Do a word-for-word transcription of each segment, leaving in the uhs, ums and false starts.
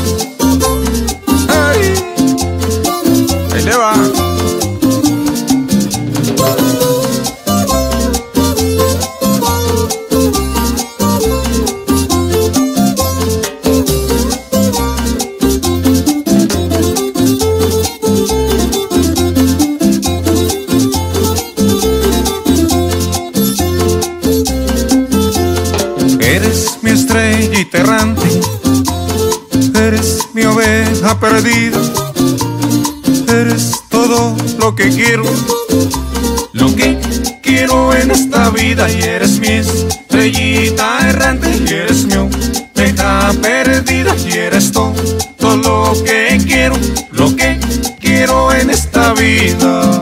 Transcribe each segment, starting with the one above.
Ay, ahí le va. Eres mi estrellita errante, eres mi oveja perdida, eres todo lo que quiero, lo que quiero en esta vida. Y eres mi estrellita errante, y eres mi oveja perdida, y eres todo, todo lo que quiero, lo que quiero en esta vida.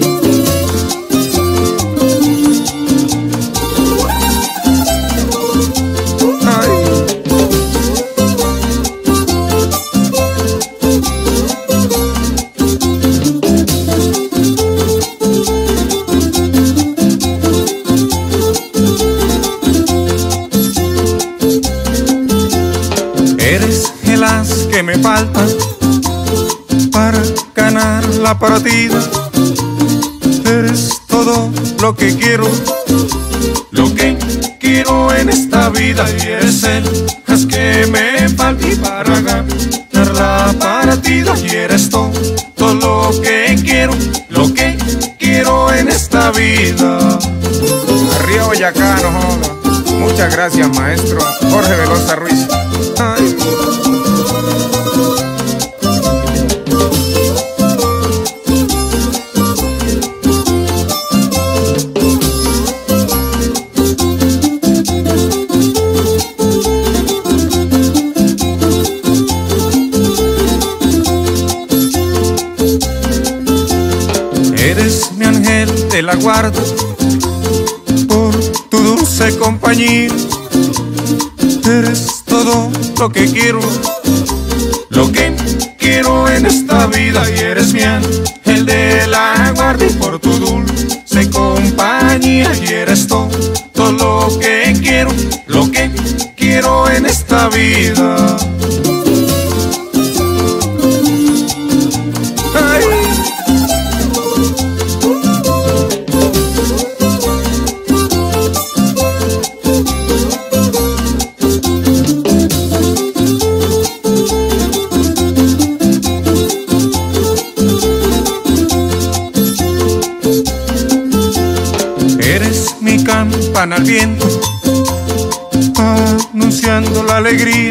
Eres el as que me falta para ganar la partida. Eres todo lo que quiero, lo que quiero en esta vida. Y eres el as que me falta para ganar la partida. Y eres todo, todo lo que quiero, lo que quiero en esta vida. Arriba Boyacá, no joda. Muchas gracias, maestro Jorge Velosa Ruiz. Ay. Eres mi ángel de la guarda, por tu dulce compañía. Eres todo lo que quiero, lo que quiero en esta vida. Y eres mi ángel de la guarda, y por tu dulce compañía. Y eres todo, todo lo que quiero, lo que quiero en esta vida. Ay. Eres mi campana al viento, anunciando la alegría.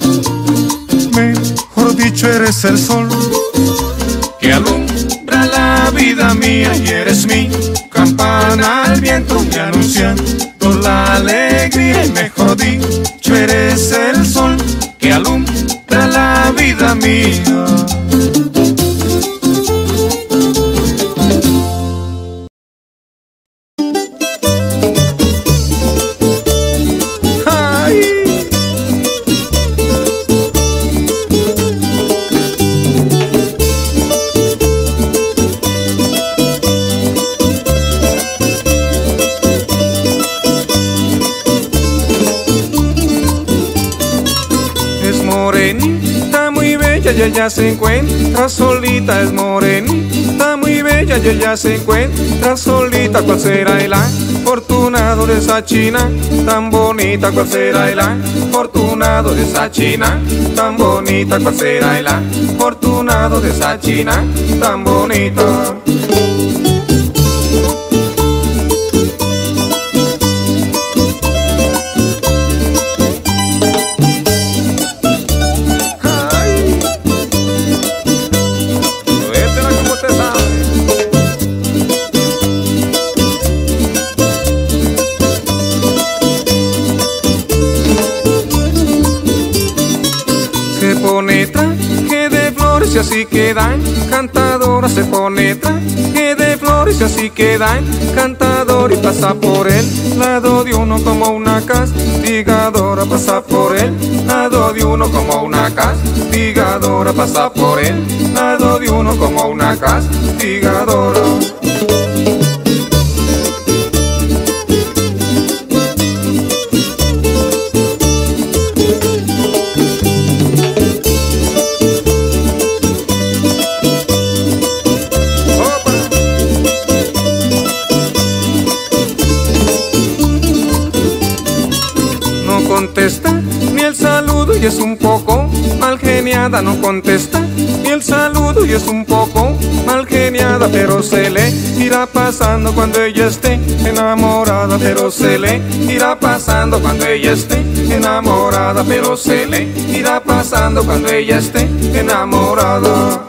Mejor dicho, eres el sol que alumbra la vida mía. Y eres mi campana al viento, y anunciando la alegría. Y mejor dicho, eres el sol que alumbra la vida mía. Morenita muy bella y ella se encuentra solita. Es morenita muy bella y ella se encuentra solita. ¿Cuál será el afortunado de esa china tan bonita? ¿Cuál será el afortunado de esa china tan bonita? ¿Cuál será el afortunado de esa china tan bonita? Se pone traje de flores y así queda encantadora. Se pone traje de flores y así queda encantadora. Y pasa por el lado de uno como una castigadora. Pasa por el lado de uno como una castigadora. Pasa por el lado de uno como una castigadora. y es un poco mal geniada, no contesta ni el saludo y es un poco mal geniada, pero se le irá pasando cuando ella esté enamorada, pero se le irá pasando cuando ella esté enamorada, pero se le irá pasando cuando ella esté enamorada.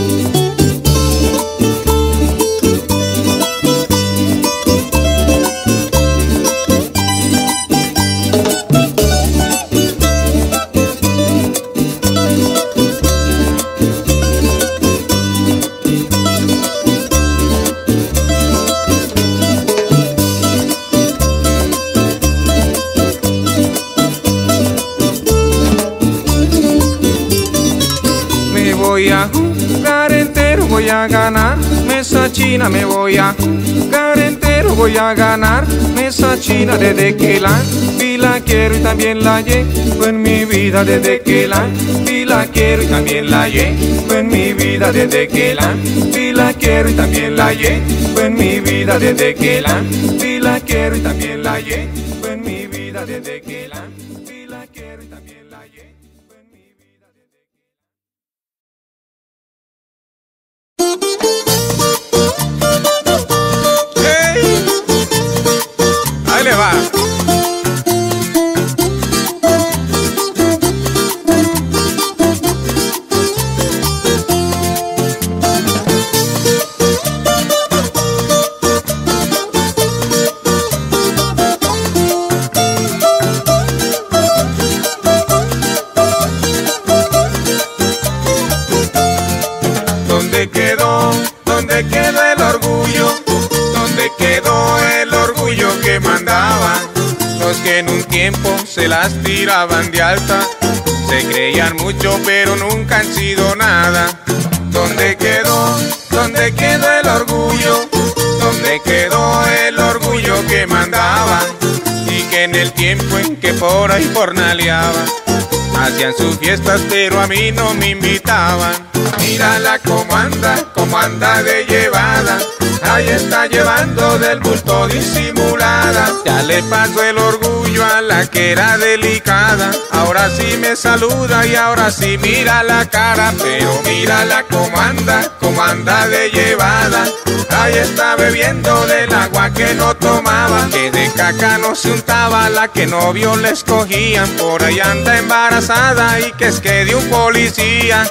Voy a jugar entero, voy a ganar mesa china, me voy a jugar entero, voy a ganar mesa china. Desde que la vi la quiero y también la llevo en mi vida, desde que la vi la quiero y también la llevo en mi vida, desde que la vi la quiero y también la llevo en mi vida, desde que la vi la quiero y también la llevo en mi vida, desde que la vi la quiero y también la llevo. ¡Hey! Ahí le va. ¿Dónde quedó? ¿Dónde quedó el orgullo? ¿Dónde quedó el orgullo que mandaban? Los que en un tiempo se las tiraban de alta, se creían mucho pero nunca han sido nada. ¿Dónde quedó? ¿Dónde quedó el orgullo? ¿Dónde quedó el orgullo que mandaban? Y que en el tiempo en que por ahí jornaleaban, hacían sus fiestas pero a mí no me invitaban. Mírala cómo anda, cómo anda de llevada, ahí está llevando del bulto disimulada. Ya le pasó el orgullo a la que era delicada, ahora sí me saluda y ahora sí mira la cara. Pero mírala cómo anda, cómo anda de llevada, ahí está bebiendo del agua que no tomaba, que de caca no se untaba, la que novio le escogían. Por ahí anda embarazada y que es que de un policía.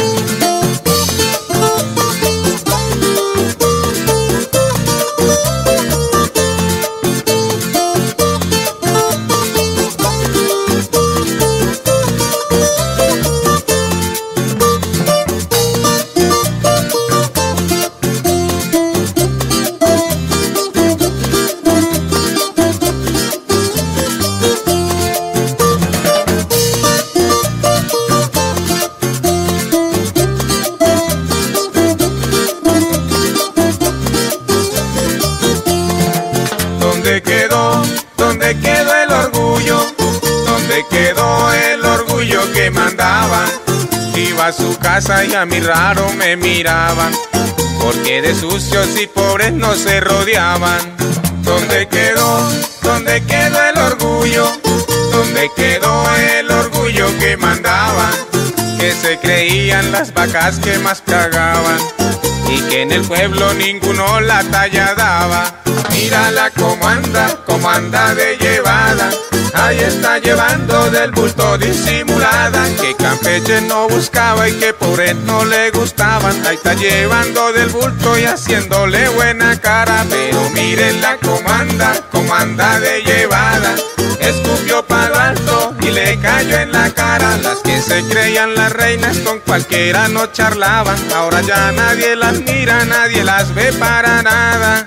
¿Dónde quedó? ¿Dónde quedó el orgullo? ¿Dónde quedó el orgullo que mandaba? Iba a su casa y a mí raro me miraban, porque de sucios y pobres no se rodeaban. ¿Dónde quedó? ¿Dónde quedó el orgullo? ¿Dónde quedó el orgullo que mandaba? Que se creían las vacas que más cagaban, y que en el pueblo ninguno la talla daba. Mírala cómo anda, cómo anda de llevada, ahí está llevando del bulto disimulada, que Campeche no buscaba y que por él no le gustaban. Ahí está llevando del bulto y haciéndole buena cara. Pero mírenla cómo anda, cómo anda de llevada, escupió palo alto y le cayó en la cara. Las que se creían las reinas con cualquiera no charlaban, ahora ya nadie las mira, nadie las ve para nada.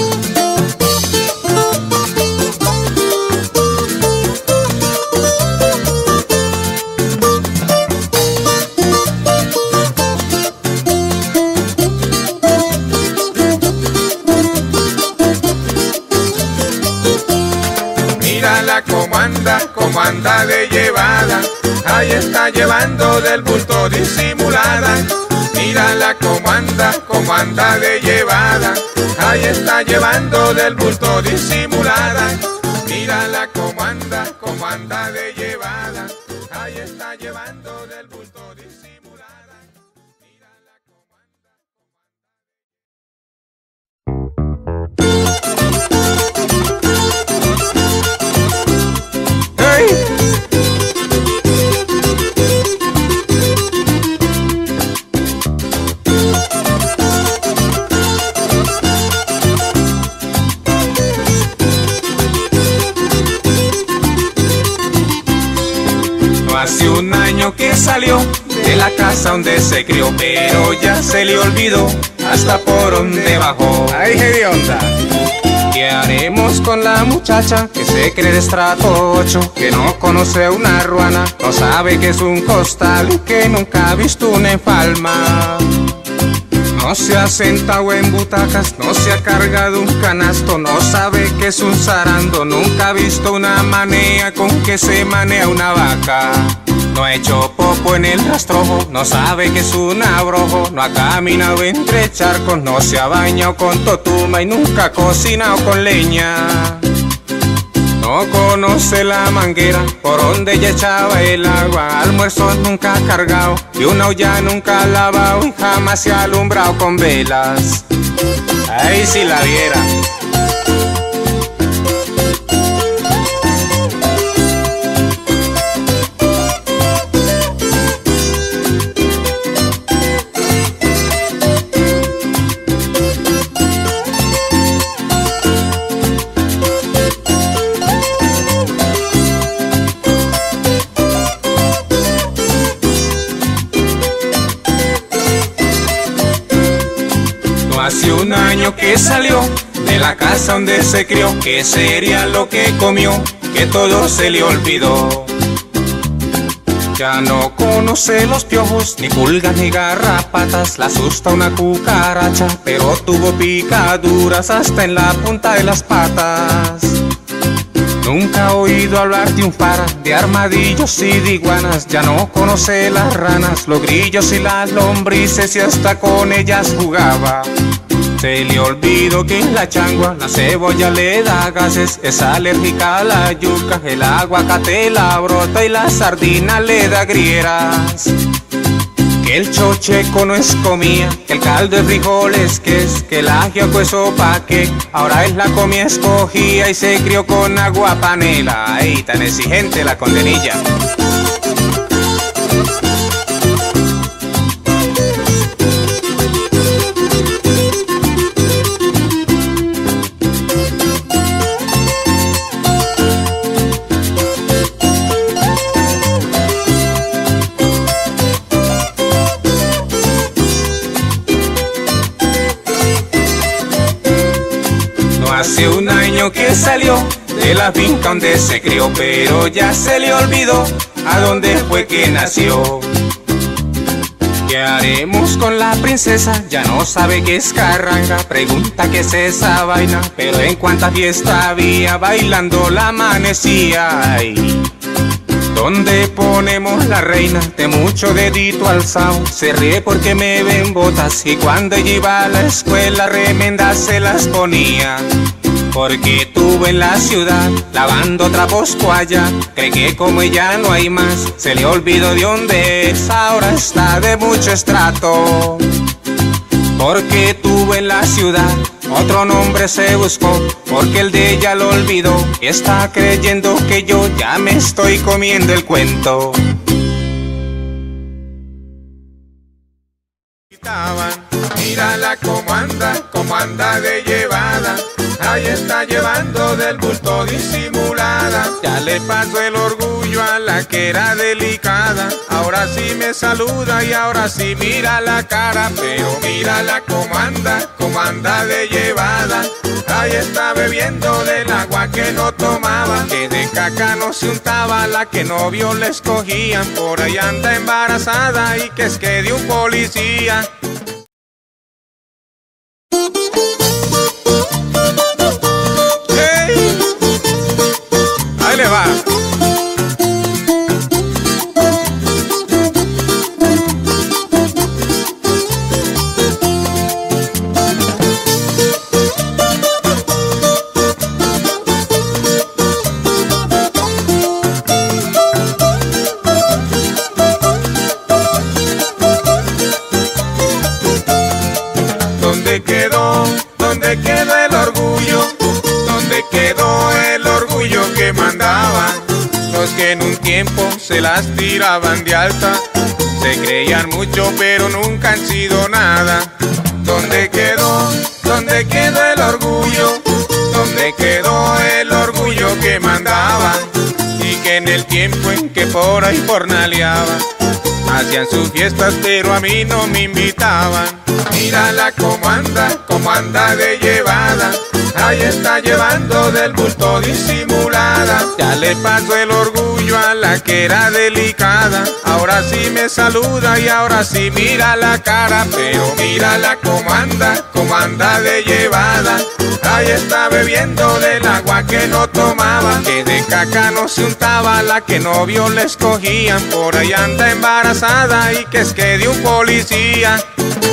Mírala cómo anda, cómo anda de llevada, ahí está llevando del bulto disimulada. Mírala cómo anda, cómo anda de llevada, ahí está llevando del bulto disimulada. Mírala cómo anda, cómo anda de llevada, ahí está. está llevando del bulto disimulada. Mírala cómo anda, cómo anda. ¡Hey! Hace un año que salió de la casa donde se crió, pero ya se le olvidó hasta por donde bajó. ¡Ay, hedionda! ¿Qué haremos con la muchacha que se cree de estrato ocho, que no conoce una ruana, no sabe que es un costal y que nunca ha visto una enfalma? No se ha sentado en butacas, no se ha cargado un canasto, no sabe que es un zarando, nunca ha visto una manea con que se manea una vaca. No ha hecho popo en el rastrojo, no sabe que es un abrojo, no ha caminado entre charcos, no se ha bañado con totuma y nunca ha cocinado con leña. No conoce la manguera por donde ella echaba el agua, almuerzo nunca ha cargado y una olla nunca ha lavado y jamás se ha alumbrado con velas. Ay, si la viera. Hace un año que salió de la casa donde se crió, que sería lo que comió, que todo se le olvidó. Ya no conoce los piojos, ni pulgas ni garrapatas, la asusta una cucaracha, pero tuvo picaduras hasta en la punta de las patas. Nunca ha oído hablar de un fara, de armadillos y de iguanas, ya no conoce las ranas, los grillos y las lombrices y hasta con ellas jugaba. Se le olvidó que la changua, la cebolla le da gases, es alérgica a la yuca, el aguacate la brota y la sardina le da grieras. Que el chocheco no es comida, que el caldo de frijoles que es, que el ajiaco es sopa que ahora es la comida escogida y se crió con agua panela. Ay, tan exigente la condenilla. Hace un año que salió de la finca donde se crió, pero ya se le olvidó a dónde fue que nació. ¿Qué haremos con la princesa? Ya no sabe qué es carranga, pregunta qué es esa vaina, pero en cuánta fiesta había bailando la amanecía. Ay, ¿dónde ponemos la reina? De mucho dedito alzado, se ríe porque me ven botas y cuando ella iba a la escuela remendas se las ponía. Porque tuvo en la ciudad lavando trapos allá, cree que como ella no hay más, se le olvidó de dónde es, ahora está de mucho estrato. Porque tuvo en la ciudad otro nombre se buscó, porque el de ella lo olvidó y está creyendo que yo ya me estoy comiendo el cuento. Mírala cómo anda, cómo anda de llevada, ahí está llevando del bulto disimulada. Ya le pasó el orgullo a la que era delicada, ahora sí me saluda y ahora sí mira la cara. Pero mírala cómo anda, cómo anda de llevada, ahí está bebiendo del agua que no tomaba, que de caca no se untaba, la que novio le escogían, por ahí anda embarazada y que es que de un policía. ¡Hey! Ahí le va. se las tiraban de alta. Se creían mucho pero nunca han sido nada. ¿Dónde quedó? ¿Dónde quedó el orgullo? ¿Dónde quedó el orgullo que mandaban? Y que en el tiempo en que por ahí jornaleaban hacían sus fiestas pero a mí no me invitaban. Mírala cómo anda, cómo anda de llevada. Ahí está llevando del bulto disimulada. Ya le pasó el orgullo a la que era delicada. Ahora sí me saluda y ahora sí mira la cara. Pero mírala cómo anda, cómo anda de llevada. Ahí está bebiendo del agua que no tomaba. Que de caca no se untaba, la que novio le escogían. Por ahí anda embarazada y que es que de un policía.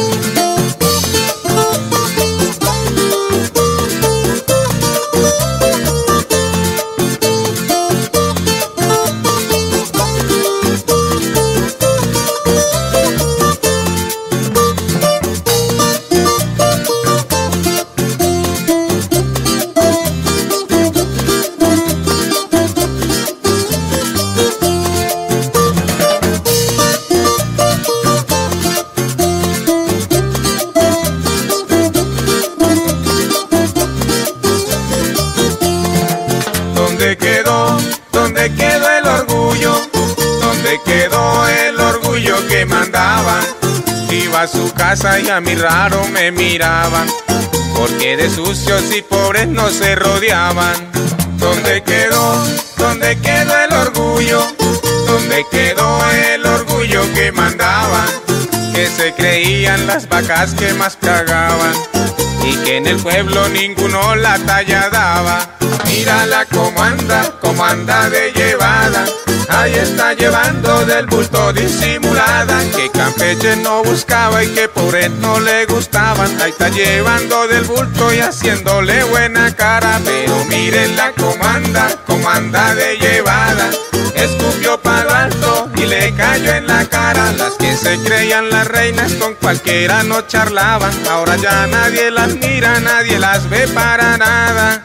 ¿Dónde quedó? ¿Dónde quedó el orgullo? ¿Dónde quedó el orgullo que mandaban? Iba a su casa y a mí raro me miraban, porque de sucios y pobres no se rodeaban. ¿Dónde quedó? ¿Dónde quedó el orgullo? ¿Dónde quedó el orgullo que mandaban? Que se creían las vacas que más cagaban y que en el pueblo ninguno la talla daba. Mírala cómo anda, cómo anda de llevada. Ahí está llevando del bulto disimulada. Que Campeche no buscaba y que por él no le gustaban. Ahí está llevando del bulto y haciéndole buena cara. Pero mírenla cómo anda, cómo anda de llevada. Escupió palo alto y le cayó en la cara. Las que se creían las reinas con cualquiera no charlaban. Ahora ya nadie las mira, nadie las ve para nada.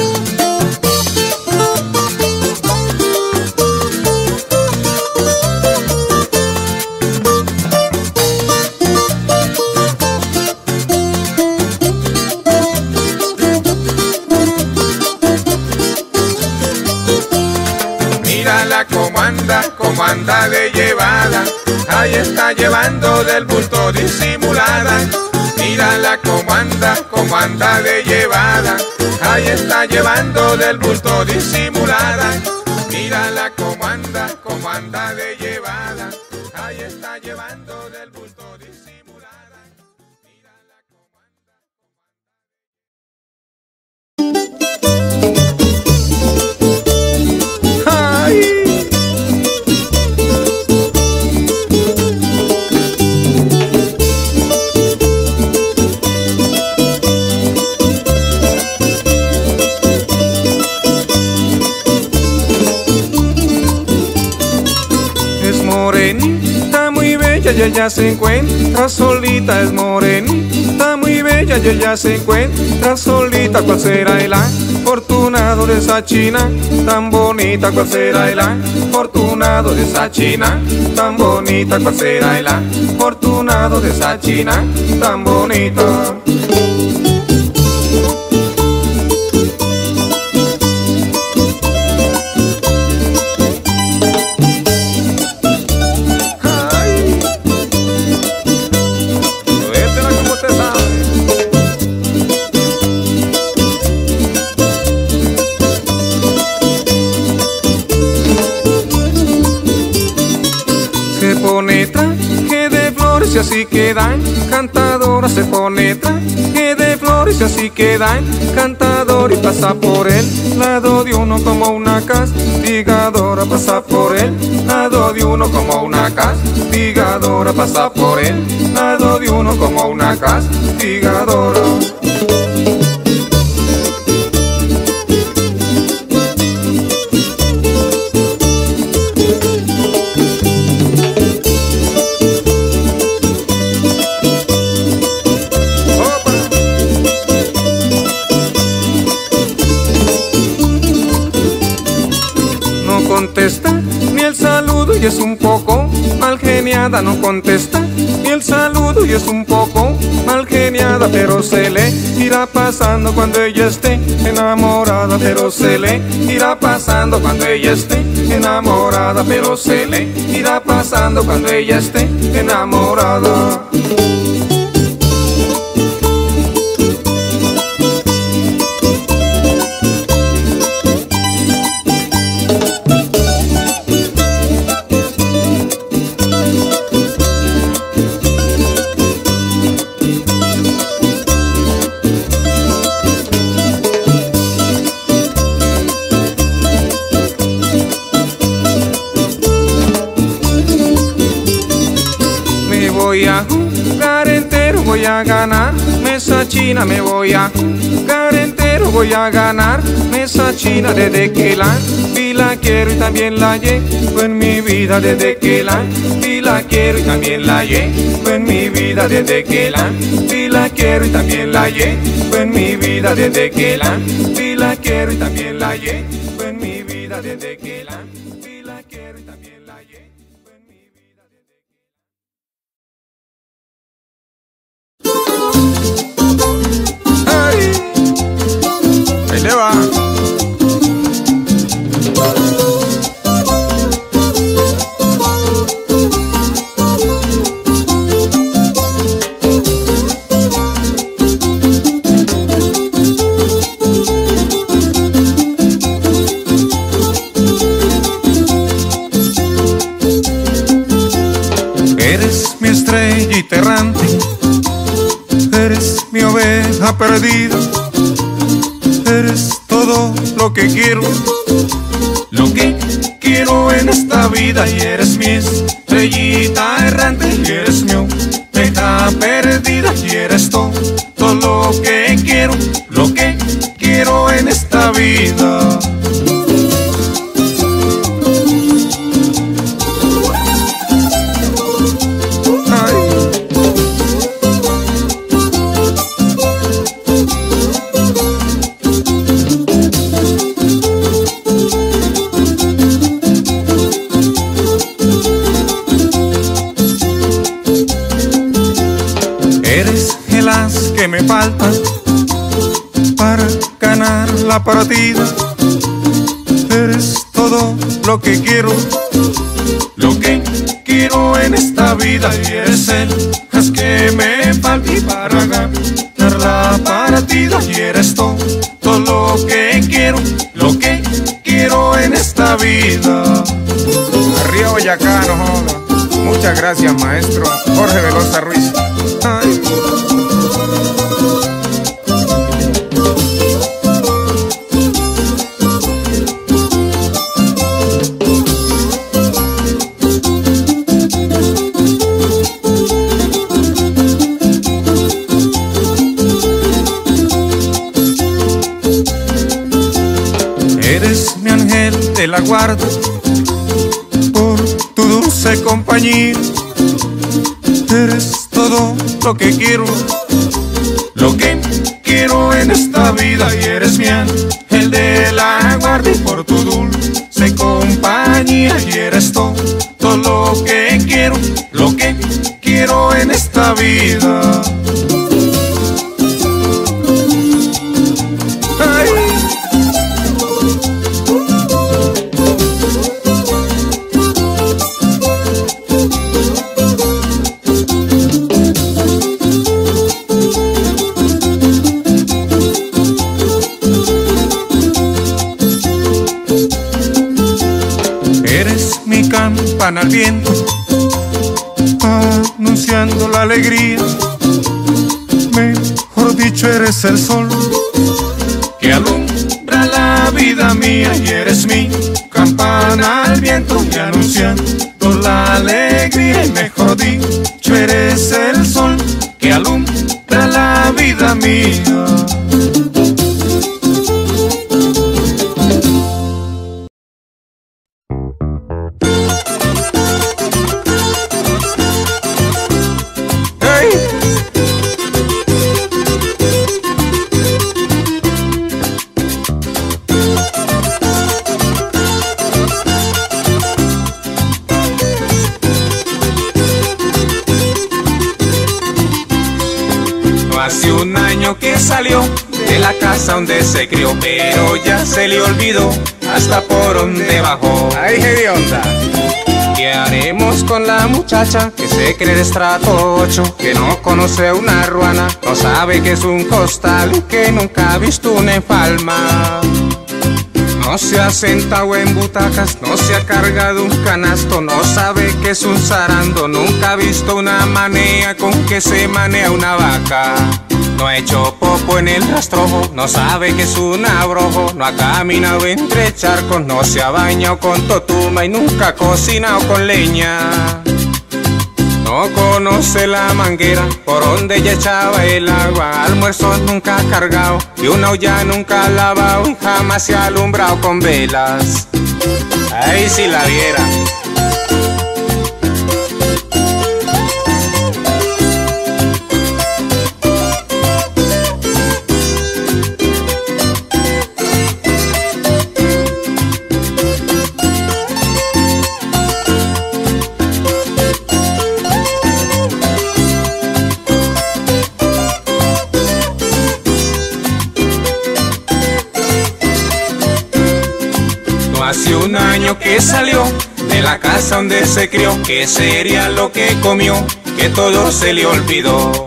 Mírala cómo anda, cómo anda de llevada. Ahí está llevando del bulto disimulada. Mírala cómo anda, cómo anda de llevada. Ahí está llevando del bulto disimulada. Mírala cómo anda, cómo anda de llevada. Ahí está llevando del bulto disimulada. Mírala cómo anda, morenita muy bella y ella se encuentra solita. Es morenita muy bella y ella se encuentra solita. ¿Cuál será el afortunado de esa china tan bonita? ¿Cuál será el afortunado de esa china tan bonita? ¿Cuál será el afortunado de esa china tan bonita? Se pone traje de flores y así queda encantadora. Se pone traje de flores y así queda encantadora. Y pasa por el lado de uno como una castigadora. Pasa por el lado de uno como una castigadora. Pasa por el lado de uno como una castigadora. Contesta ni el saludo y mal geniada, no contesta ni el saludo y es un poco mal geniada, pero se le irá pasando cuando ella esté enamorada, pero se le irá pasando cuando ella esté enamorada, pero se le irá pasando cuando ella esté enamorada. Voy a jugar entero, voy a ganar mesa china, me voy a jugar entero, voy a ganar mesa china. Desde que la vi la quiero y también la llevo en mi vida, desde que la vi la quiero y también la llevo en mi vida, desde que la vi la quiero y también la llevo en mi vida, desde que la vi la quiero y también la llevo en mi vida, desde que la vi la quiero y también la llevo. Ahí le va. Eres mi estrellita errante, eres mi oveja perdida, eres todo lo que quiero, lo que quiero en esta vida. Y eres mi estrellita errante, y eres mi oveja perdida, y eres todo, todo lo que quiero, lo que quiero en esta vida. Eres el as que me falta para ganar la partida. Eres todo lo que quiero, lo que quiero en esta vida. Y eres el as que me falta para ganar la partida. Y eres todo, todo lo que quiero, lo que quiero en esta vida. Arriba Boyacá, no joda. Muchas gracias, maestro Jorge Velosa Ruiz. Ay. Eres mi ángel de la guarda, por tu dulce compañía. Eres todo lo que quiero, lo que quiero en esta vida. Y eres mi ángel de la guarda, y por tu dulce compañía. Y eres todo, todo lo que quiero, lo que quiero en esta vida. Eres mi campana al viento, anunciando la alegría. Mejor dicho, eres el sol que alumbra la vida mía. Y eres mi campana al viento, y anunciando la alegría. Y mejor dicho, eres el sol que alumbra la vida mía. casa donde se crió, pero ya se le olvidó hasta por donde bajó. ¡Ay, hedionda! ¿Qué haremos con la muchacha que se cree de estrato ocho, que no conoce una ruana, no sabe que es un costal y que nunca ha visto una enfalma? No se ha sentado en butacas, no se ha cargado un canasto, no sabe que es un zarando, nunca ha visto una manea con que se manea una vaca. No ha hecho popo en el rastrojo, no sabe que es un abrojo, no ha caminado entre charcos, no se ha bañado con totuma y nunca ha cocinado con leña. No conoce la manguera por donde ella echaba el agua, almuerzo nunca ha cargado y una olla nunca ha lavado y jamás se ha alumbrado con velas. Ay, si la viera. Hace un año que salió de la casa donde se crió, que sería lo que comió, que todo se le olvidó.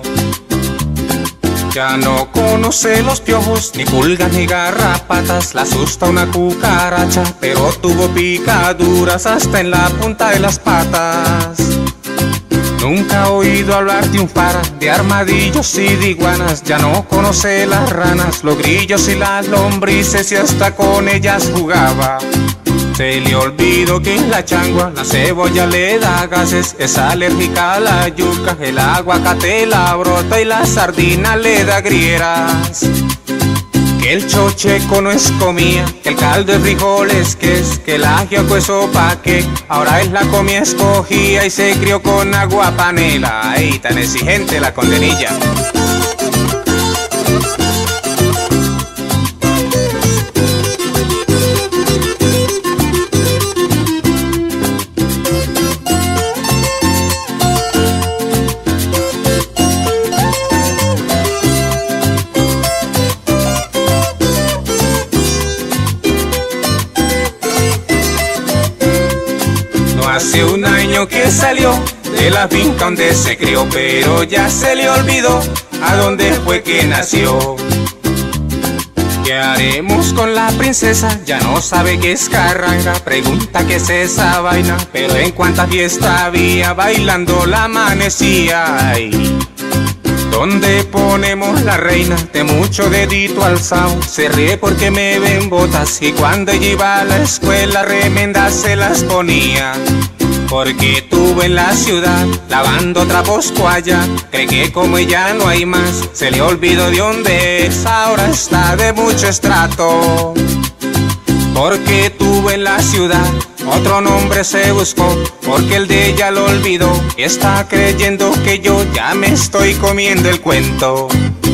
Ya no conoce los piojos, ni pulgas ni garrapatas, la asusta una cucaracha, pero tuvo picaduras hasta en la punta de las patas. Nunca ha oído hablar de un fara, de armadillos y de iguanas, ya no conoce las ranas, los grillos y las lombrices y hasta con ellas jugaba. Se le olvidó que la changua, la cebolla le da gases, es alérgica a la yuca, el aguacate la brota y la sardina le da grieras. Que el chocheco no es comida, que el caldo de frijoles que es, que el ajiaco es sopa que ahora es la comida escogida y se crió con agua panela. Ay, tan exigente la condenilla. Hace un año que salió de la finca donde se crió, pero ya se le olvidó a dónde fue que nació. ¿Qué haremos con la princesa? Ya no sabe qué es carranga, pregunta qué es esa vaina, pero en cuánta fiesta había bailando la amanecía. Ay, ¿dónde ponemos la reina? De mucho dedito alzado, se ríe porque me ven botas y cuando ella iba a la escuela remendas se las ponía. Porque tuvo en la ciudad lavando trapos allá, cree que como ella no hay más, se le olvidó de dónde es, ahora está de mucho estrato. Porque tuvo en la ciudad otro nombre se buscó, porque el de ella lo olvidó y está creyendo que yo ya me estoy comiendo el cuento.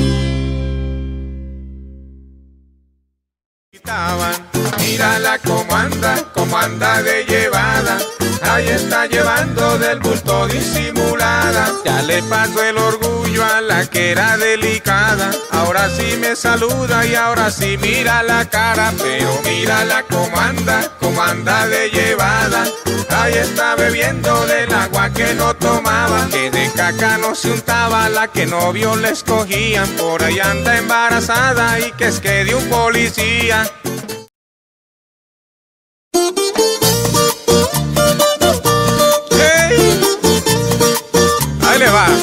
Mírala cómo anda, cómo anda de llevada, ahí está llevando del bulto disimulada. Ya le pasó el orgullo a la que era delicada, ahora sí me saluda y ahora sí mira la cara. Pero mírala cómo anda, cómo anda de llevada, ahí está bebiendo del agua que no tomaba, que de caca no se untaba, la que novio le escogían, por ahí anda embarazada y que es que de un policía. ¡Hey! Ahí le va.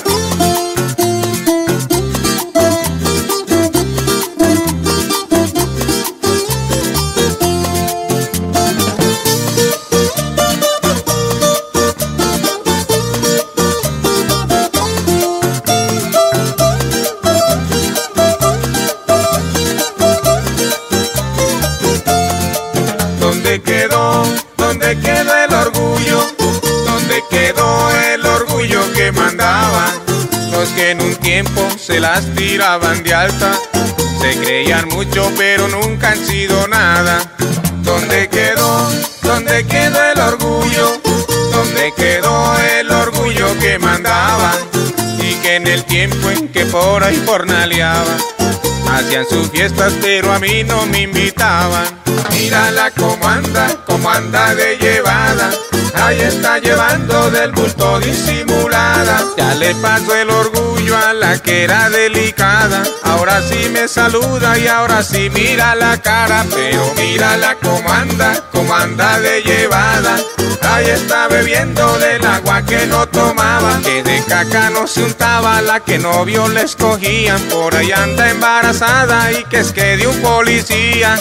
¿Dónde quedó? ¿Dónde quedó el orgullo? ¿Dónde quedó el orgullo que mandaban los que en un tiempo se las tiraban de alta? Se creían mucho pero nunca han sido nada. ¿Dónde quedó? ¿Dónde quedó el orgullo? ¿Dónde quedó el orgullo que mandaban y que en el tiempo en que por ahí jornaleaban Hacían sus fiestas pero a mí no me invitaban. Mírala cómo anda, cómo anda de llevada. Ahí está llevando del bulto disimulada. Ya le pasó el orgullo a la que era delicada. Ahora sí me saluda y ahora sí mira la cara. Pero mírala cómo anda, cómo anda de llevada. Ahí está bebiendo del agua que no tomaba. Que de caca no se untaba, la que novio le escogían. Por ahí anda embarazada y que es que de un policía.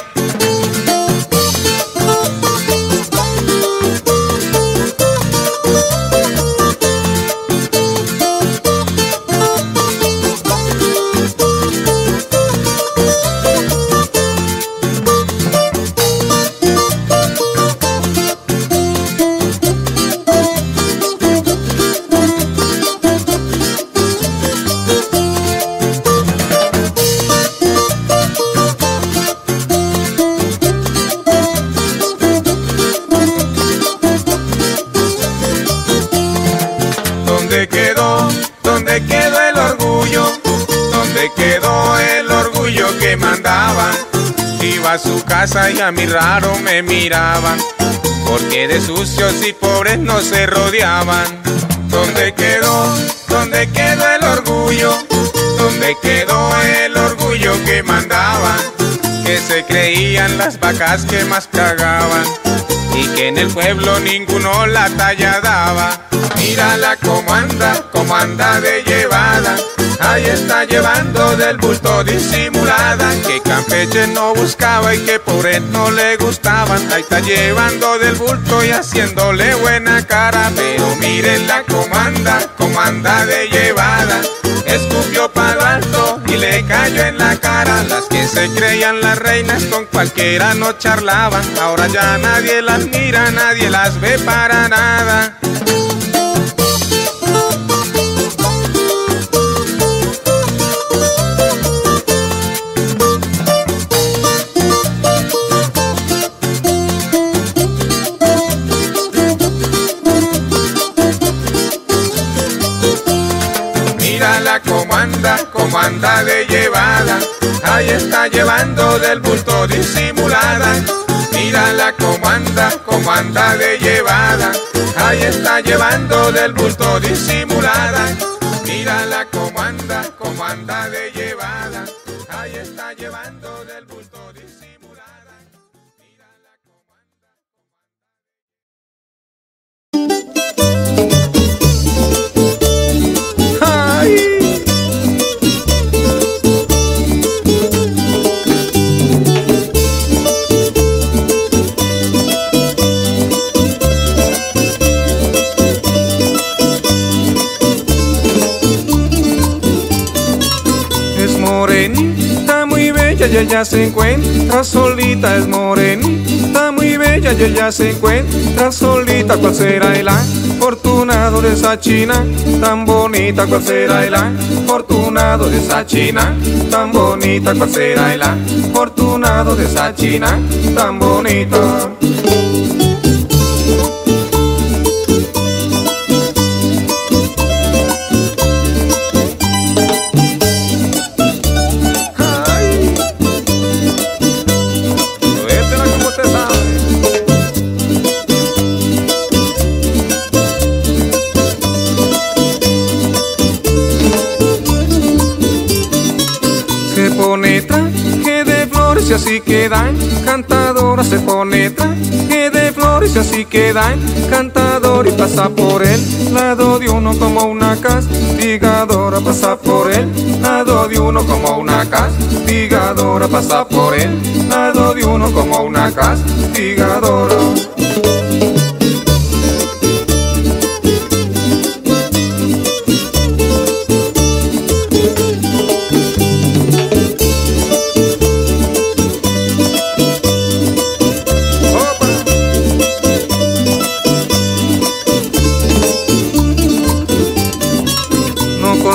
¿Dónde quedó? ¿Dónde quedó el orgullo? ¿Dónde quedó el orgullo que mandaba? Iba a su casa y a mí raro me miraban, porque de sucios y pobres no se rodeaban. ¿Dónde quedó? ¿Dónde quedó el orgullo? ¿Dónde quedó el orgullo que mandaba? Que se creían las vacas que más cagaban y que en el pueblo ninguno la talla daba. Mírala cómo anda, cómo anda de llevada. Ahí está llevando del bulto disimulada. Que Campeche no buscaba y que por él no le gustaban. Ahí está llevando del bulto y haciéndole buena cara. Pero mírenla cómo anda, cómo anda de llevada. Escupió palo alto y le cayó en la cara. Las que se creían las reinas con cualquiera no charlaban. Ahora ya nadie las mira, nadie las ve para nada. Mírala cómo anda, cómo anda de llevada. Ahí está llevando del bulto disimulada. Mírala cómo anda, cómo anda de llevada. Ahí está llevando del bulto disimulada. Mírala cómo anda, cómo anda de llevada. Ahí está llevando del bulto disimulada. Mírala cómo anda, morenita muy bella y ella se encuentra solita. Es morenita muy bella y ella se encuentra solita. ¿Cuál será el afortunado de esa china tan bonita? ¿Cuál será el afortunado de esa china tan bonita? ¿Cuál será el afortunado de esa china tan bonita? Se pone traje de flores y así queda encantadora. Se pone traje de flores y así queda encantadora. Y pasa por el lado de uno como una castigadora. Pasa por el lado de uno como una castigadora. Pasa por el lado de uno como una castigadora.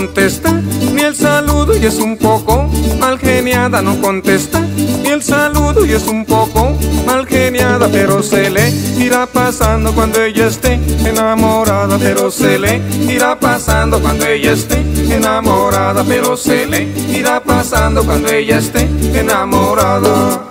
contesta ni el saludo y es un poco mal geniada. No contesta ni el saludo y es un poco mal geniada, pero se le irá pasando cuando ella esté enamorada. Pero se le irá pasando cuando ella esté enamorada. Pero se le irá pasando cuando ella esté enamorada.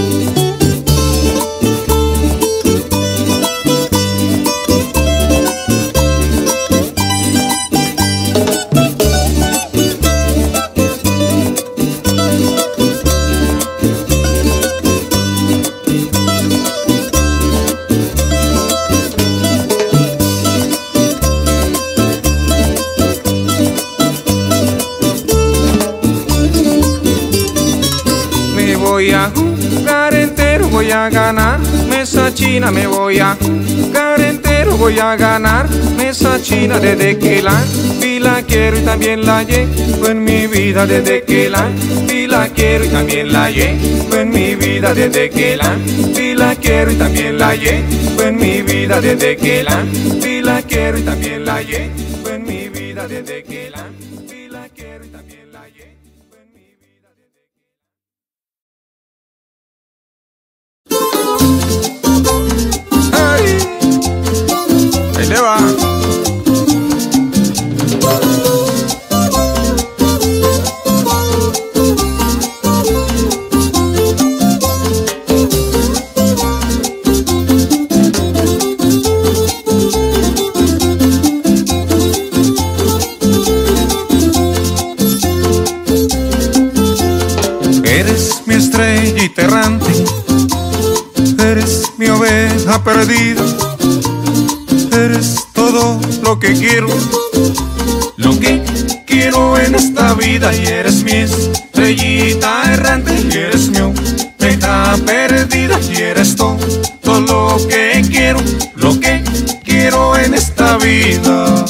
Voy a jugar entero, voy a ganar mesa china. Me voy a jugar entero, voy a ganar mesa china. Desde que la vi la quiero y también la llevo en mi vida. Desde que la vi la quiero y también la llevo en mi vida. Desde que la vi la quiero y también la llevo en mi vida. Desde que la vi la quiero y también la llevo en mi vida. Desde que la vi la quiero y también la llevo. Ahí le va. Eres mi estrellita errante, eres mi oveja perdida, eres todo lo que quiero, lo que quiero en esta vida. Y eres mi estrellita errante, y eres mi oveja perdida, y eres todo, todo lo que quiero, lo que quiero en esta vida.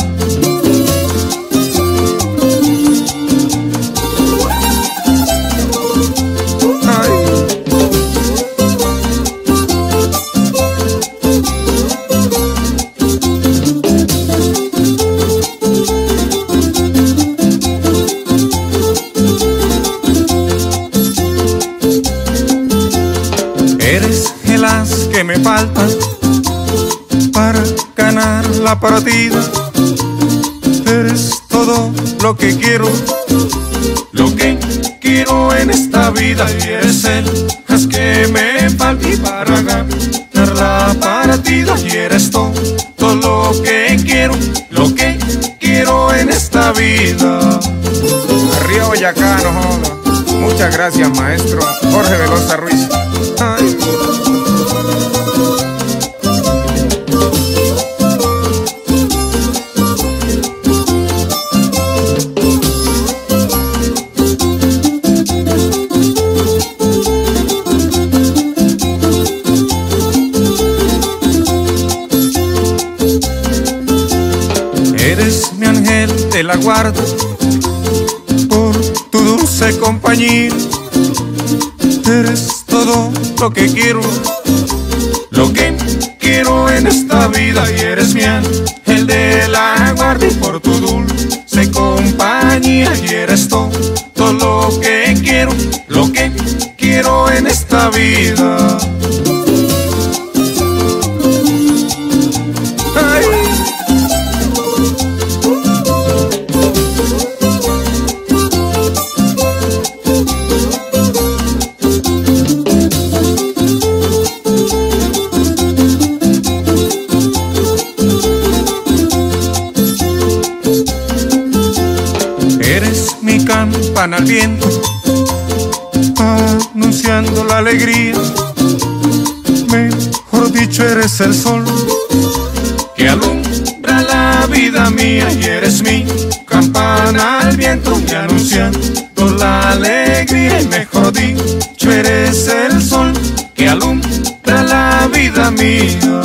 Eres el as que me falta para ganar la partida. Eres todo lo que quiero, lo que quiero en esta vida. Y eres el as que me falta para ganar la partida. Y eres todo, todo lo que quiero, lo que quiero en esta vida. Arriba Boyacá, no joda. Muchas gracias, maestro Jorge Velosa Ruiz. Ay. Eres mi ángel de la guarda, por tu dulce compañía. Eres todo lo que quiero, lo que quiero en esta vida. Y eres mi ángel de la guarda, y por tu dulce compañía. Y eres todo, todo lo que quiero, lo que quiero en esta vida. Ay. Eres mi campana al viento, anunciando la alegría. Mejor dicho, eres el sol que alumbra la vida mía. Y eres mi campana al viento, y anunciando la alegría. Y mejor dicho, eres el sol que alumbra la vida mía.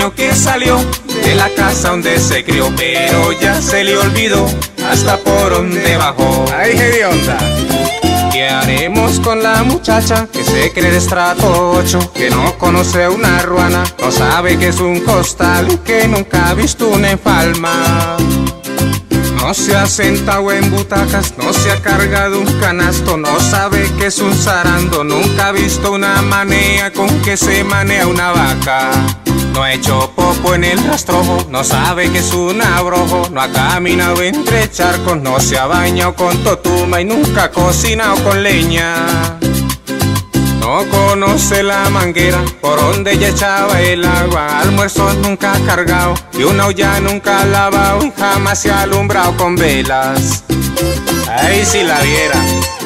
año que salió de la casa donde se crió, pero ya se le olvidó hasta por donde bajó. ¡Ay, hedionda! ¿Qué haremos con la muchacha que se cree de estrato ocho, que no conoce una ruana, no sabe que es un costal y que nunca ha visto una enfalma? No se ha sentado en butacas, no se ha cargado un canasto, no sabe que es un zarando, nunca ha visto una manea con que se manea una vaca. No ha hecho popo en el rastrojo, no sabe que es un abrojo, no ha caminado entre charcos, no se ha bañado con totuma y nunca ha cocinado con leña. No conoce la manguera por donde ella echaba el agua, almuerzo nunca ha cargado y una olla nunca ha lavado y jamás se ha alumbrado con velas. Ay, si la viera.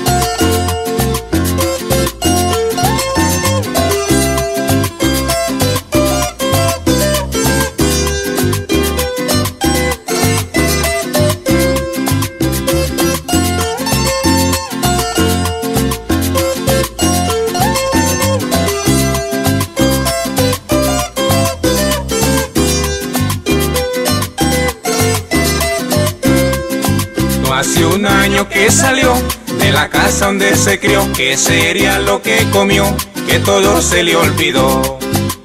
Hace un año que salió de la casa donde se crió, que sería lo que comió, que todo se le olvidó.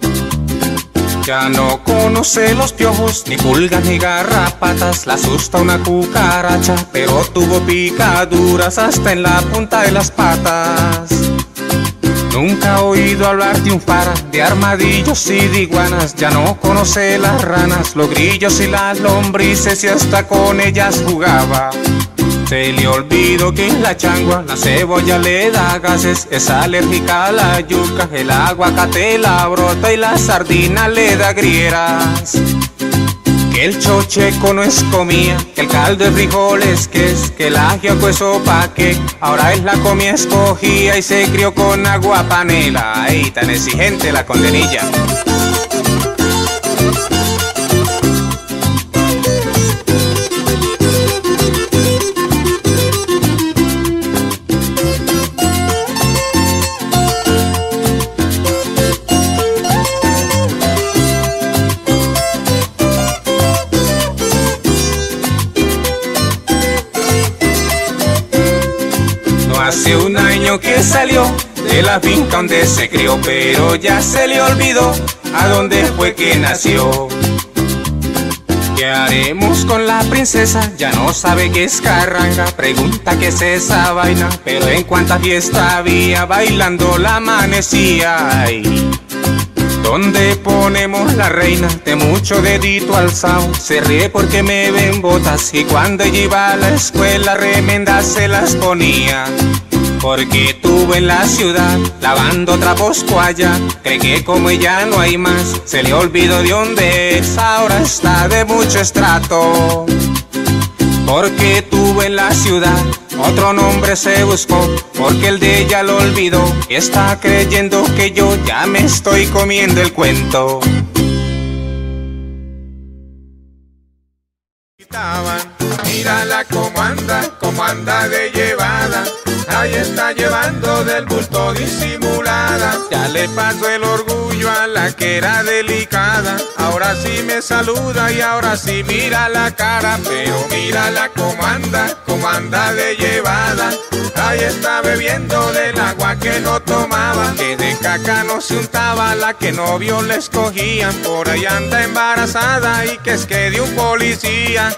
Ya no conoce los piojos, ni pulgas ni garrapatas, la asusta una cucaracha, pero tuvo picaduras hasta en la punta de las patas. Nunca ha oído hablar de un fara, de armadillos y de iguanas, ya no conoce las ranas, los grillos y las lombrices y hasta con ellas jugaba. Se le olvidó que la changua, la cebolla le da gases, es alérgica a la yuca, el aguacate la brota y la sardina le da grieras. Que el chocheco no es comida, que el caldo de frijoles que es, que el ajiaco es sopa que ahora es la comida escogida y se crió con agua panela. Ay, tan exigente la condenilla. Hace un año que salió de la finca donde se crió, pero ya se le olvidó a dónde fue que nació. ¿Qué haremos con la princesa? Ya no sabe qué es carranga, pregunta qué es esa vaina, pero en cuánta fiesta había bailando la amanecía. Ay, ¿dónde ponemos la reina? De mucho dedito alzado, se ríe porque me ven botas y cuando ella iba a la escuela remendas se las ponía. Porque tuvo en la ciudad lavando trapos allá, cree que como ella no hay más, se le olvidó de dónde es, ahora está de mucho estrato. Porque tuvo en la ciudad otro nombre se buscó, porque el de ella lo olvidó y está creyendo que yo ya me estoy comiendo el cuento. Mírala cómo anda, cómo anda de llevada, ahí está llevando del bulto disimulada. Ya le pasó el orgullo a la que era delicada, ahora sí me saluda y ahora sí mira la cara. Pero mírala cómo anda, cómo anda de llevada, ahí está bebiendo del agua que no tomaba, que de caca no se untaba, la que novio le escogían, por ahí anda embarazada y que es que de un policía.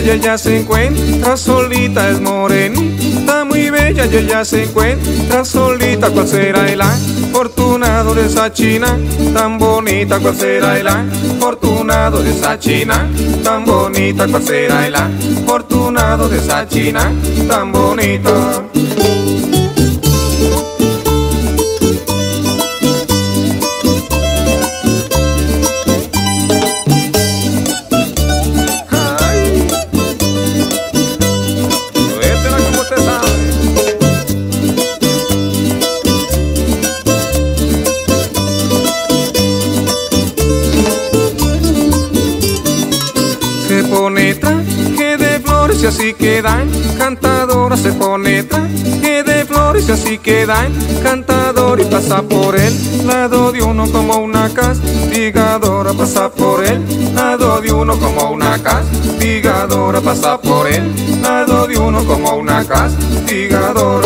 y ella se encuentra solita, es morenita, muy bella y ella se encuentra solita. ¿Cuál será el afortunado de esa china tan bonita? ¿Cuál será el afortunado de esa china tan bonita? ¿Cuál será el afortunado de esa china tan bonita? Y así queda encantadora, se pone traje de flores y así queda encantadora. Y pasa por el lado de uno como una castigadora, pasa por el lado de uno como una castigadora, pasa por el lado de uno como una castigadora.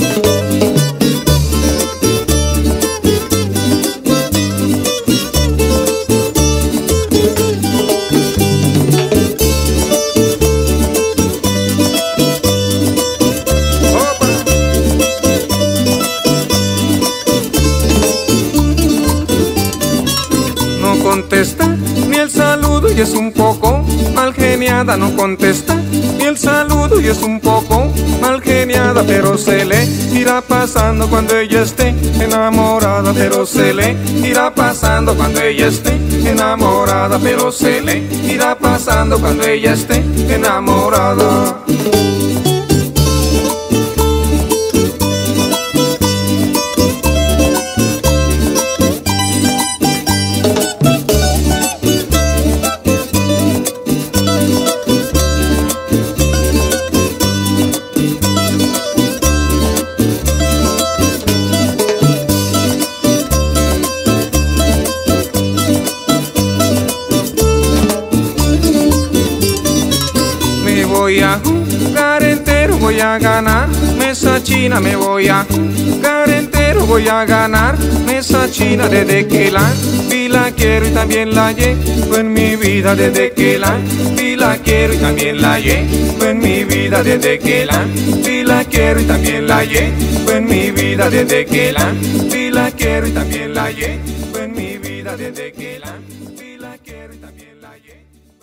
Contesta ni el saludo y es un poco mal geniada, no contesta ni el saludo y es un poco mal geniada, pero se le irá pasando cuando ella esté enamorada, pero se le irá pasando cuando ella esté enamorada, pero se le irá pasando cuando ella esté enamorada. Voy a jugar entero, voy a ganar esa china, me voy a jugar entero, voy a ganar esa china. Desde que la vi la quiero y también la llevo en mi vida, desde que la vi la quiero y también la llevo en mi vida, desde que la vi la quiero y también la llevo en mi vida, desde que la vi la quiero y también la llevo en mi vida, desde que la vi la quiero y también la llevo.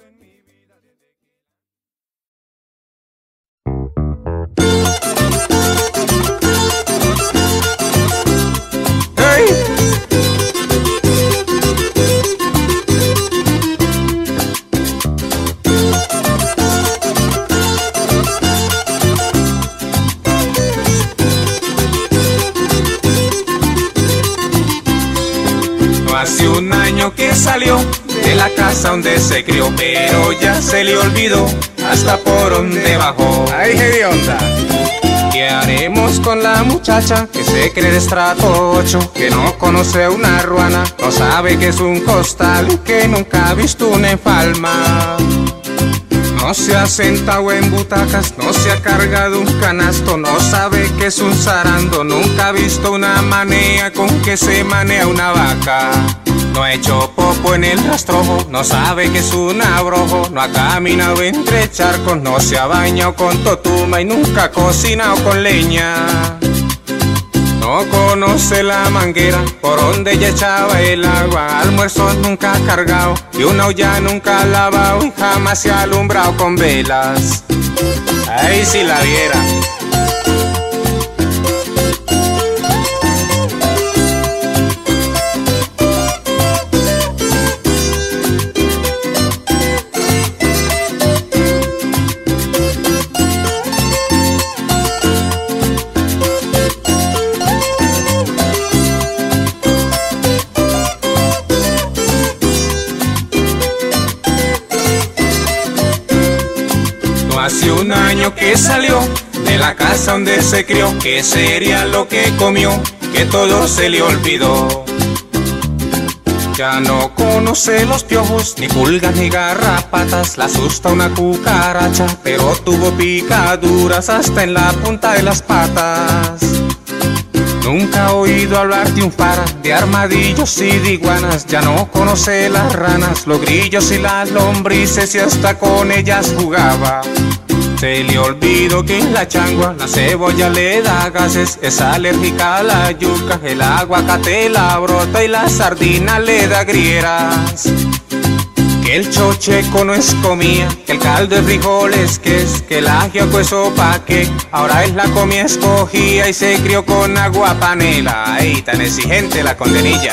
Hace un año que salió de la casa donde se crió, pero ya se le olvidó hasta por donde bajó. ¡Ay, hedionda! ¿Qué haremos con la muchacha que se cree de estrato ocho, que no conoce una ruana, no sabe que es un costal y que nunca ha visto una enfalma? No se ha sentado en butacas, no se ha cargado un canasto, no sabe que es un zarando, nunca ha visto una manea con que se manea una vaca. No ha hecho popo en el rastrojo, no sabe que es un abrojo, no ha caminado entre charcos, no se ha bañado con totuma y nunca ha cocinado con leña. No conoce la manguera por donde ella echaba el agua, almuerzo nunca ha cargado y una olla nunca ha lavado y jamás se ha alumbrado con velas. Ay, si la viera. Hace un año que salió de la casa donde se crió, que sería lo que comió, que todo se le olvidó. Ya no conoce los piojos, ni pulgas ni garrapatas, la asusta una cucaracha, pero tuvo picaduras hasta en la punta de las patas. Nunca ha oído hablar de un par de armadillos y de iguanas. Ya no conoce las ranas, los grillos y las lombrices, y hasta con ellas jugaba. Se le olvidó que la changua, la cebolla le da gases, es alérgica a la yuca, el aguacate la brota y la sardina le da grieras. Que el chocheco no es comida, que el caldo de frijoles que es, que el ajiaco es sopa que ahora es la comida escogida y se crió con agua panela. Ay, tan exigente la condenilla.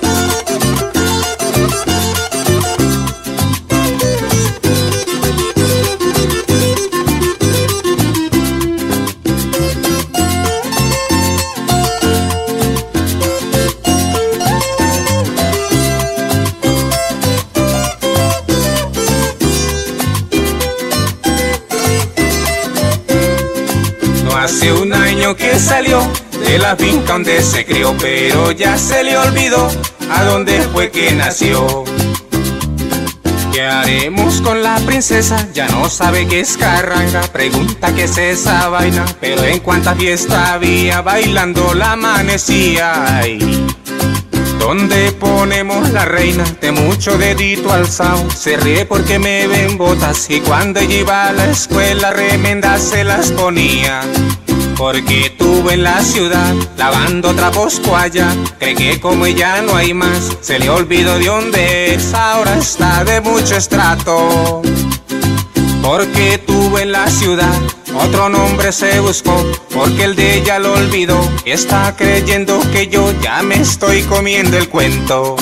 Hace un año que salió de la finca donde se crió, pero ya se le olvidó a dónde fue que nació. ¿Qué haremos con la princesa? Ya no sabe qué es carranga, pregunta qué es esa vaina, pero en cuánta fiesta había, bailando la amanecía. Ay, ¿dónde ponemos la reina? De mucho dedito alzado, se ríe porque me ven botas, y cuando ella iba a la escuela remendas se las ponía. Porque tuvo en la ciudad, lavando trapos allá, cree que como ella no hay más, se le olvidó de dónde es, ahora está de mucho estrato. Porque tuvo en la ciudad, otro nombre se buscó, porque el de ella lo olvidó, y está creyendo que yo ya me estoy comiendo el cuento.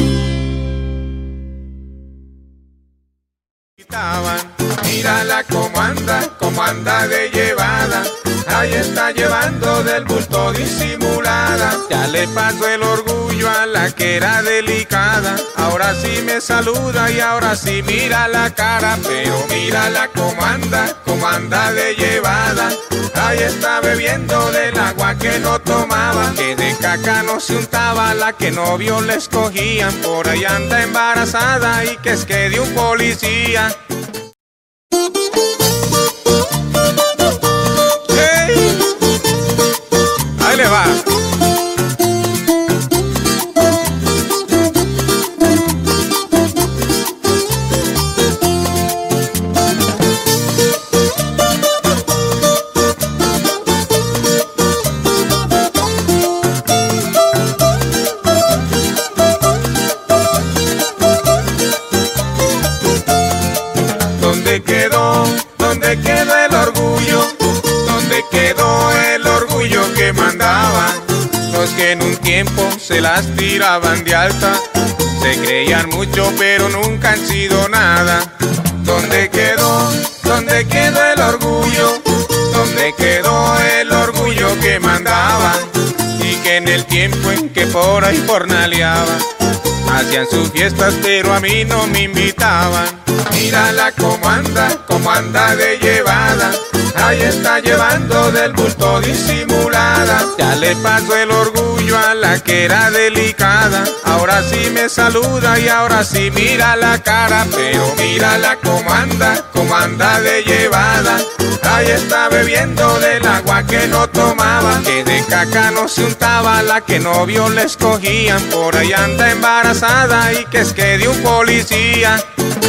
Mírala cómo anda, cómo anda de llevada, ahí está llevando del bulto disimulada. Ya le pasó el orgullo a la que era delicada, ahora sí me saluda y ahora sí mira la cara. Pero mírala cómo anda, cómo anda de llevada, ahí está bebiendo del agua que no tomaba, que de caca no se untaba, la que novio le escogían, por ahí anda embarazada y que es que de un policía. ¡Hey! Ahí le va. ¿Dónde quedó? ¿Dónde quedó el orgullo? ¿Dónde quedó el orgullo que mandaban los que en un tiempo se las tiraban de alta? Se creían mucho pero nunca han sido nada. ¿Dónde quedó? ¿Dónde quedó el orgullo? ¿Dónde quedó el orgullo que mandaban y que en el tiempo en que por ahí jornaleaban hacían sus fiestas pero a mí no me invitaban? Mírala cómo anda, cómo anda de llevada, ahí está llevando del bulto disimulada. Ya le pasó el orgullo a la que era delicada, ahora sí me saluda y ahora sí mira la cara. Pero mírala cómo anda, cómo anda de llevada, ahí está bebiendo del agua que no tomaba, que de caca no se untaba, la que novio le escogían, por ahí anda embarazada y que es que de un policía.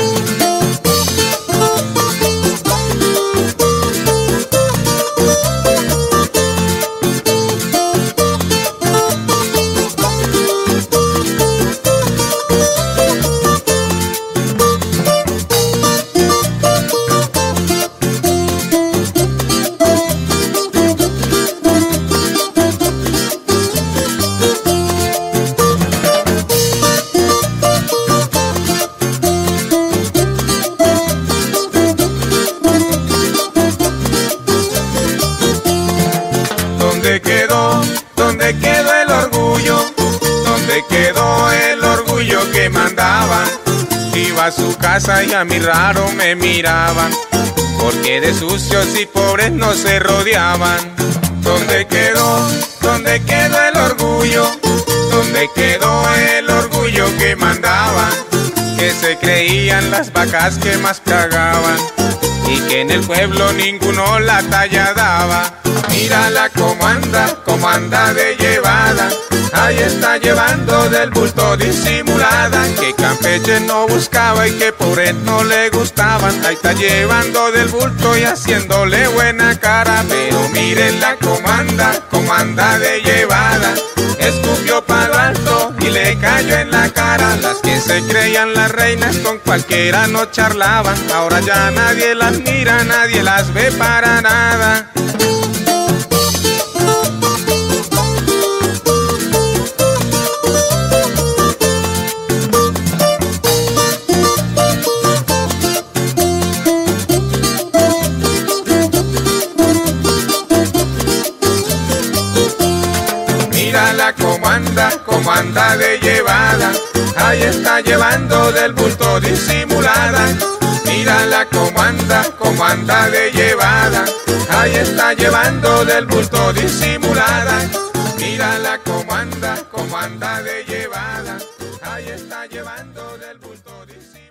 ¿Dónde quedó? ¿Dónde quedó el orgullo? ¿Dónde quedó el orgullo que mandaban? Iba a su casa y a mí raro me miraban, porque de sucios y pobres no se rodeaban. ¿Dónde quedó? ¿Dónde quedó el orgullo? ¿Dónde quedó el orgullo que mandaban? Que se creían las vacas que más cagaban y que en el pueblo ninguno la talla daba. Mírala cómo anda, cómo anda de llevar. ahí está llevando del bulto disimulada, que Campeche no buscaba y que por él no le gustaban. Ahí está llevando del bulto y haciéndole buena cara, pero mírenla cómo anda, cómo anda de llevada. Escupió para lo alto y le cayó en la cara. Las que se creían las reinas con cualquiera no charlaban. Ahora ya nadie las mira, nadie las ve para nada. Mírala cómo anda, cómo anda de llevada, ahí está llevando del bulto disimulada. Mírala cómo anda, cómo anda de llevada, ahí está llevando del bulto disimulada. Mírala cómo anda, cómo anda de llevada, ahí está llevando del bulto disimulada.